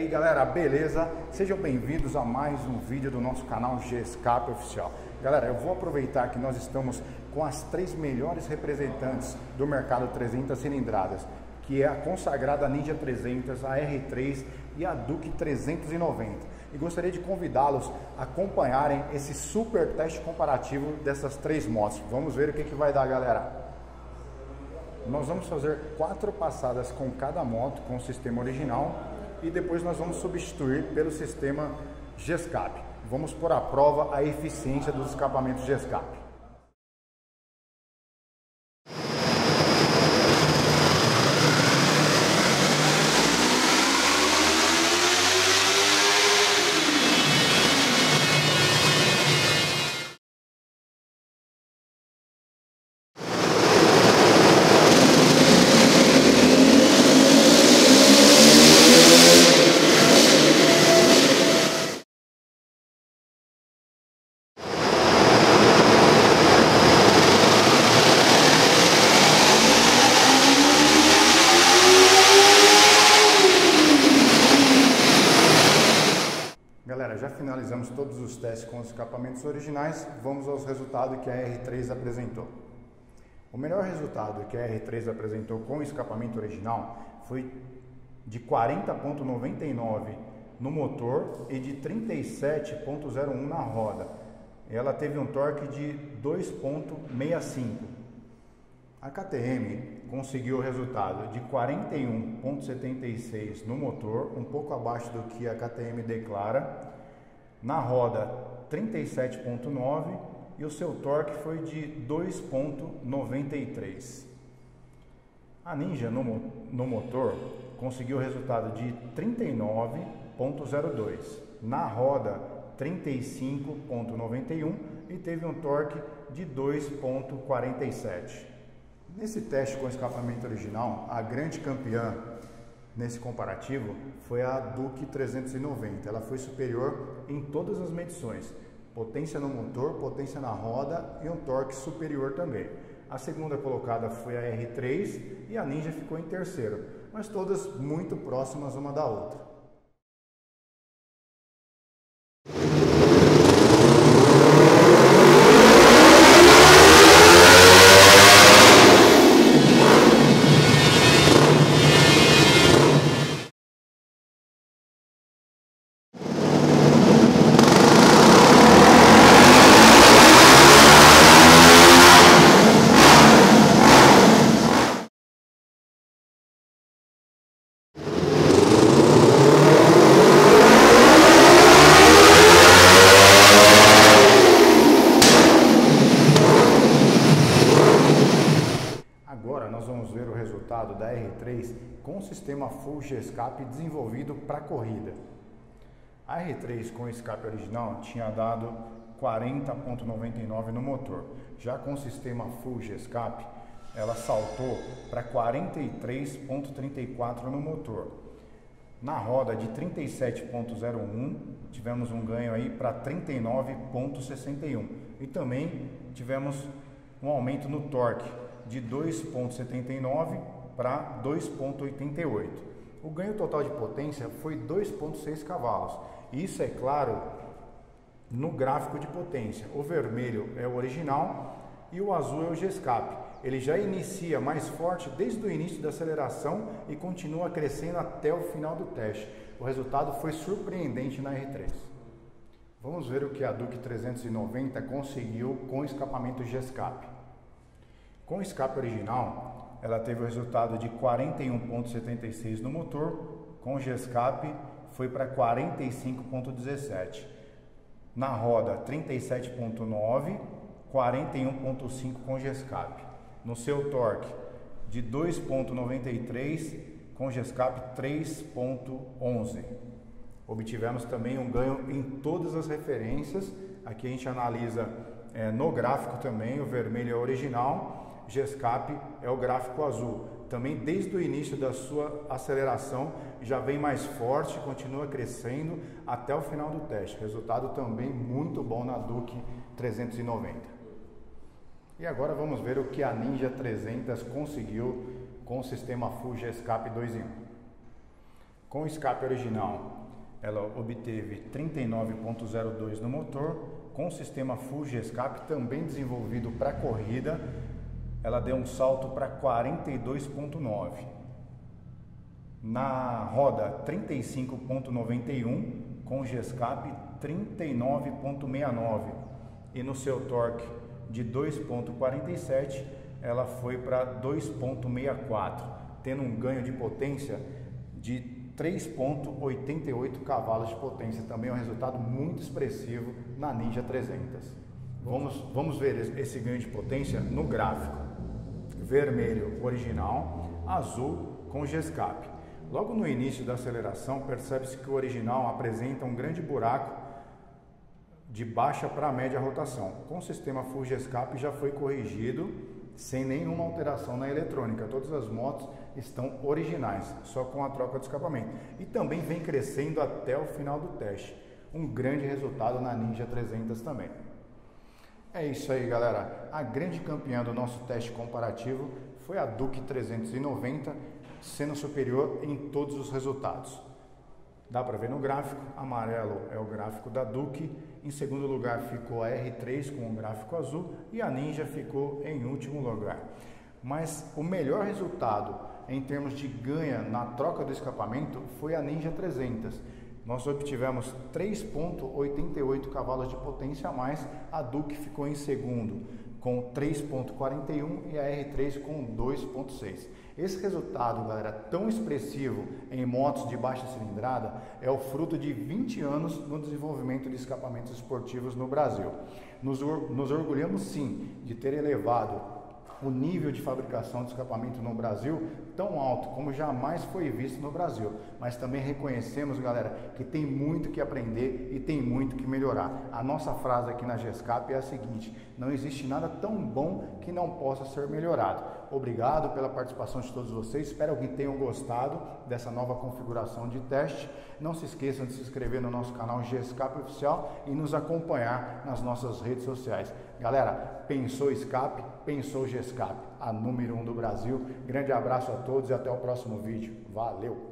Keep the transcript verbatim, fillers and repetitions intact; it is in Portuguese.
galera, beleza? Sejam bem-vindos a mais um vídeo do nosso canal G-Escape Oficial. Galera, eu vou aproveitar que nós estamos com as três melhores representantes do mercado trezentas cilindradas, que é a consagrada Ninja trezentos, a R três e a Duke trezentos e noventa. E gostaria de convidá-los a acompanharem esse super teste comparativo dessas três motos. Vamos ver o que, que vai dar, galera. Nós vamos fazer quatro passadas com cada moto com o sistema original e depois nós vamos substituir pelo sistema G-Escape. Vamos pôr à prova a eficiência dos escapamentos G-Escape. Galera, já finalizamos todos os testes com os escapamentos originais, vamos aos resultados que a R três apresentou. O melhor resultado que a R três apresentou com o escapamento original foi de quarenta vírgula noventa e nove no motor e de trinta e sete vírgula zero um na roda. Ela teve um torque de dois vírgula sessenta e cinco. A K T M conseguiu o resultado de quarenta e um vírgula setenta e seis no motor, um pouco abaixo do que a K T M declara. Na roda, trinta e sete vírgula nove e o seu torque foi de dois vírgula noventa e três. A Ninja no, no motor conseguiu o resultado de trinta e nove vírgula zero dois. Na roda, trinta e cinco vírgula noventa e um e teve um torque de dois vírgula quarenta e sete. Nesse teste com escapamento original, a grande campeã nesse comparativo foi a Duke trezentos e noventa. Ela foi superior em todas as medições, potência no motor, potência na roda e um torque superior também. A segunda colocada foi a R três e a Ninja ficou em terceiro, mas todas muito próximas uma da outra. Agora nós vamos ver o resultado da R três com o sistema Full G-Escape desenvolvido para corrida. A R três com o escape original tinha dado quarenta vírgula noventa e nove no motor. Já com o sistema Full G-Escape, ela saltou para quarenta e três vírgula trinta e quatro no motor. Na roda de trinta e sete vírgula zero um, tivemos um ganho aí para trinta e nove vírgula sessenta e um. E também tivemos um aumento no torque de dois vírgula setenta e nove para dois vírgula oitenta e oito. O ganho total de potência foi dois vírgula seis cavalos. Isso é claro no gráfico de potência. O vermelho é o original e o azul é o G-Escape. Ele já inicia mais forte desde o início da aceleração e continua crescendo até o final do teste. O resultado foi surpreendente na R três. Vamos ver o que a Duke trezentos e noventa conseguiu com o escapamento G-Escape. Com o escape original, ela teve o resultado de quarenta e um vírgula setenta e seis no motor, com o G-Escape foi para quarenta e cinco vírgula dezessete. Na roda, trinta e sete vírgula nove, quarenta e um vírgula cinco com G-Escape. No seu torque, de dois vírgula noventa e três, com G-Escape três vírgula onze. Obtivemos também um ganho em todas as referências. Aqui a gente analisa é, no gráfico também, o vermelho é o original, G-Escape é o gráfico azul. Também desde o início da sua aceleração já vem mais forte, continua crescendo até o final do teste. Resultado também muito bom na Duke trezentos e noventa. E agora vamos ver o que a Ninja trezentos conseguiu com o sistema Full G-Escape dois em um. Com o escape original, ela obteve trinta e nove ponto zero dois no motor, com sistema Full G-Escape também desenvolvido para corrida, ela deu um salto para quarenta e dois ponto nove. Na roda trinta e cinco ponto noventa e um, com G-Escape trinta e nove ponto sessenta e nove, e no seu torque de dois ponto quarenta e sete, ela foi para dois ponto sessenta e quatro, tendo um ganho de potência de três ponto oitenta e oito cavalos de potência, também é um resultado muito expressivo na Ninja trezentos. Vamos, vamos ver esse ganho de potência no gráfico. Vermelho original, azul com G-Escape. Logo no início da aceleração, percebe-se que o original apresenta um grande buraco de baixa para média rotação. Com o sistema Full G-Escape já foi corrigido sem nenhuma alteração na eletrônica. Todas as motos estão originais, só com a troca de escapamento. E também vem crescendo até o final do teste. Um grande resultado na Ninja trezentos também. É isso aí, galera. A grande campeã do nosso teste comparativo foi a Duke trezentos e noventa, sendo superior em todos os resultados. Dá para ver no gráfico, amarelo é o gráfico da Duke, em segundo lugar ficou a R três com o gráfico azul e a Ninja ficou em último lugar. Mas o melhor resultado em termos de ganha na troca do escapamento foi a Ninja trezentos. Nós obtivemos três ponto oitenta e oito cavalos de potência a mais, a Duke ficou em segundo com três ponto quarenta e um e a R três com dois ponto seis. Esse resultado, galera, tão expressivo em motos de baixa cilindrada é o fruto de vinte anos no desenvolvimento de escapamentos esportivos no Brasil. Nos, nos orgulhamos sim de ter elevado o nível de fabricação de escapamento no Brasil tão alto como jamais foi visto no Brasil, mas também reconhecemos, galera, que tem muito que aprender e tem muito que melhorar. A nossa frase aqui na G-Escape é a seguinte: não existe nada tão bom que não possa ser melhorado. Obrigado pela participação de todos vocês, espero que tenham gostado dessa nova configuração de teste. Não se esqueçam de se inscrever no nosso canal G-Escape Oficial e nos acompanhar nas nossas redes sociais. Galera, pensou escape, pensou G-Escape, a número um do Brasil. Grande abraço a todos e até o próximo vídeo. Valeu!